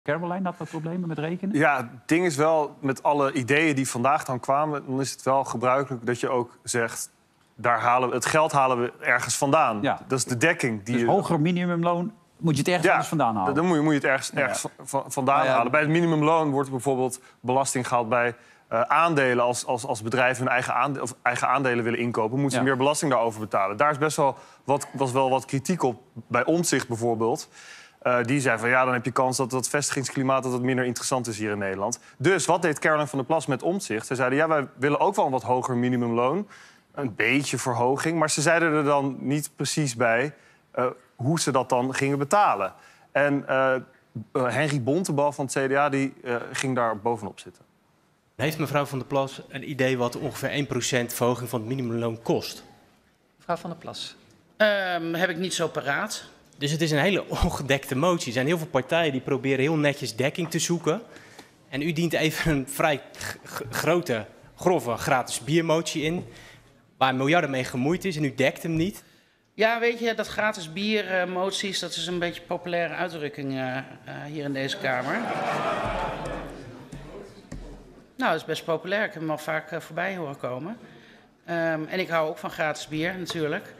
Caroline had wat problemen met rekenen? Ja, het ding is wel, met alle ideeën die vandaag dan kwamen... dan is het wel gebruikelijk dat je ook zegt... het geld halen we ergens vandaan. Ja. Dat is de dekking. Dus hoger minimumloon moet je het ergens anders vandaan halen? Dan moet je het ergens vandaan halen. Bij het minimumloon wordt er bijvoorbeeld belasting gehaald... bij aandelen. Als bedrijven hun eigen aandelen willen inkopen... moeten ze meer belasting daarover betalen. Daar is best wel wat kritiek op. Bij Omtzigt bijvoorbeeld... die zei van dan heb je kans dat het vestigingsklimaat dat het minder interessant is hier in Nederland. Dus wat deed Caroline van der Plas met Omtzigt? Ze zeiden wij willen ook wel een wat hoger minimumloon. Een beetje verhoging. Maar ze zeiden er dan niet precies bij hoe ze dat dan gingen betalen. En Henry Bontebal van het CDA die ging daar bovenop zitten. Heeft mevrouw van der Plas een idee wat ongeveer 1% verhoging van het minimumloon kost? Mevrouw van der Plas. Heb ik niet zo paraat. Dus het is een hele ongedekte motie. Er zijn heel veel partijen die proberen heel netjes dekking te zoeken. En u dient even een vrij grote, grove gratis biermotie in... waar miljarden mee gemoeid is en u dekt hem niet. Ja, weet je, dat gratis biermoties... dat is een beetje een populaire uitdrukking hier in deze Kamer. Nou, dat is best populair. Ik heb hem al vaak voorbij horen komen. En ik hou ook van gratis bier, natuurlijk.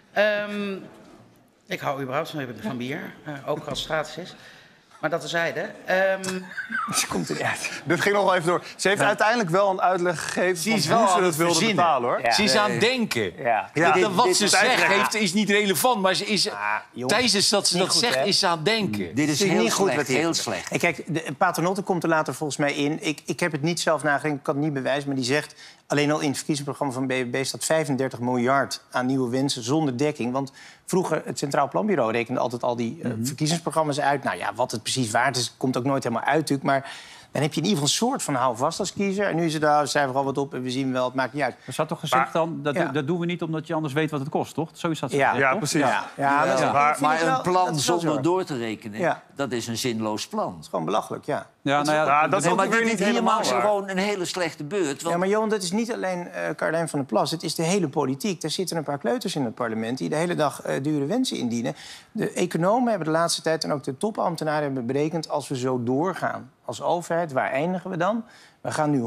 Ik hou überhaupt van bier, ook als het gratis is. Maar dat terzijde. Ze komt er niet uit. Dit ging nog wel even door. Ze heeft uiteindelijk wel een uitleg gegeven van hoe ze het wilde betalen, hoor. Ja. Ze is aan het denken. Wat ze zegt is niet relevant, maar ze is, tijdens dat ze dat zegt, is ze aan het denken. Dit is heel niet slecht, goed. heel slecht. En kijk, Paternotte komt er later volgens mij in. Ik heb het niet zelf nagedacht, ik kan het niet bewijzen, maar die zegt... alleen al in het verkiezingsprogramma van BBB staat 35 miljard aan nieuwe wensen zonder dekking. Want vroeger, het Centraal Planbureau rekende altijd al die verkiezingsprogramma's uit. Nou ja, wat het precies waard is, komt ook nooit helemaal uit natuurlijk. Maar dan heb je in ieder geval een soort van houvast als kiezer. En nu is het daar, zijn we al wat op en we zien wel, het maakt niet uit. Er zat toch gezegd dan, dat doen we niet omdat je anders weet wat het kost, toch? Zo is dat gezegd, ja, toch? precies. Maar een plan zonder door te rekenen, dat is een zinloos plan. Dat is gewoon belachelijk, ja. Dat is ook weer niet helemaal waar. Gewoon een hele slechte beurt. Want... Ja, maar Johan, dat is niet alleen Caroline van der Plas. Het is de hele politiek. Daar zitten een paar kleuters in het parlement... die de hele dag dure wensen indienen. De economen hebben de laatste tijd... en ook de topambtenaren hebben berekend... als we zo doorgaan als overheid, waar eindigen we dan? We gaan nu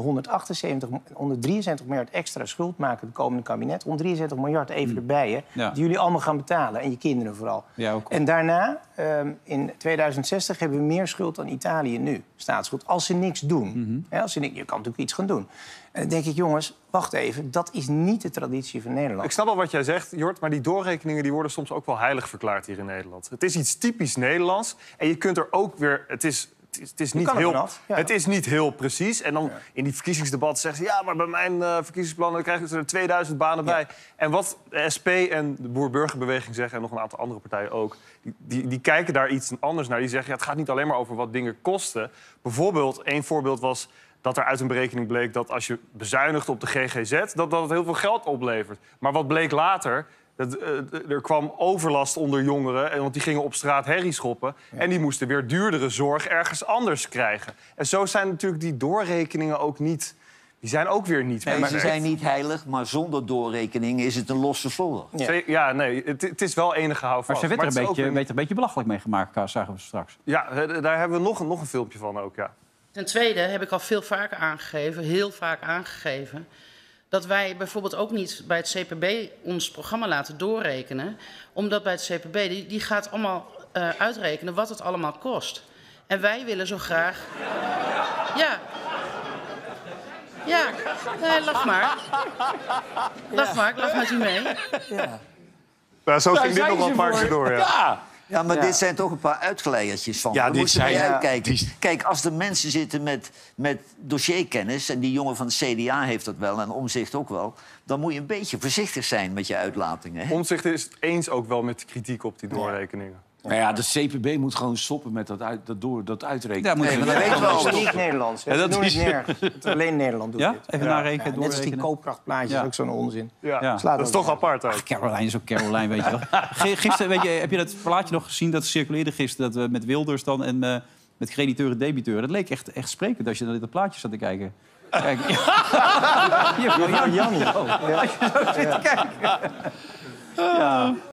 173 miljard extra schuld maken... het komende kabinet. 173 miljard even erbij, hè. Ja. Die jullie allemaal gaan betalen. En je kinderen vooral. Ja, ook. En daarna, in 2060, hebben we meer schuld dan Italië nu. Staatsschuld, als ze niks doen. Ja, je kan natuurlijk iets gaan doen. En dan denk ik, jongens, wacht even. Dat is niet de traditie van Nederland. Ik snap wel wat jij zegt, Jort, maar die doorrekeningen die worden soms ook wel heilig verklaard hier in Nederland. Het is iets typisch Nederlands. En je kunt er ook weer... Het is niet heel precies. En dan in die verkiezingsdebatten zeggen ze... maar bij mijn verkiezingsplannen krijgen ze er 2000 banen bij. En wat de SP en de Boer-Burgerbeweging zeggen... en nog een aantal andere partijen ook... die kijken daar iets anders naar. Die zeggen, het gaat niet alleen maar over wat dingen kosten. Bijvoorbeeld, één voorbeeld was... dat er uit een berekening bleek dat als je bezuinigt op de GGZ... dat het heel veel geld oplevert. Maar wat bleek later... er kwam overlast onder jongeren, want die gingen op straat herrie schoppen. Ja. En die moesten weer duurdere zorg ergens anders krijgen. En zo zijn natuurlijk die doorrekeningen ook niet... Die zijn ook weer niet... Nee, ze zijn niet heilig, maar zonder doorrekening is het een losse vlodder. Ja, nee, het is wel enige houvast. Maar ze werd er een beetje belachelijk mee gemaakt, zagen we straks. Ja, daar hebben we nog een filmpje van ook, ja. Ten tweede heb ik al veel vaker aangegeven, heel vaak aangegeven... dat wij bijvoorbeeld ook niet bij het CPB ons programma laten doorrekenen. Omdat bij het CPB, die gaat allemaal uitrekenen wat het allemaal kost. En wij willen zo graag... Ja, nee, lach maar. Lach maar, ik lach met u mee. Ja, zo ging dit nog wel een paar keer door, Ja, maar dit zijn toch een paar uitgeleiertjes van. Ja, dit zijn... Kijk, als er mensen zitten met dossierkennis... en die jongen van het CDA heeft dat wel en Omtzigt ook wel... dan moet je een beetje voorzichtig zijn met je uitlatingen. Hè? Omtzigt is het eens ook wel met de kritiek op die doorrekeningen. Nou ja, de CPB moet gewoon stoppen met dat uitrekenen. Ja, maar dat weet wel. Dat is niet Nederlands. Dat doen het nergens. Alleen Nederland doet dit. Even narekenen, doorrekenen. Net als die koopkrachtplaatjes, ook zo'n onzin. Dat is toch apart ook. Caroline is ook Caroline, weet je wel. Gisteren, heb je dat plaatje nog gezien dat circuleerde gisteren... dat met Wilders dan en met crediteuren, debiteuren. Dat leek echt sprekend als je naar dit plaatje zat te kijken. Kijk. Jan. Als je zo zit te kijken. Ja.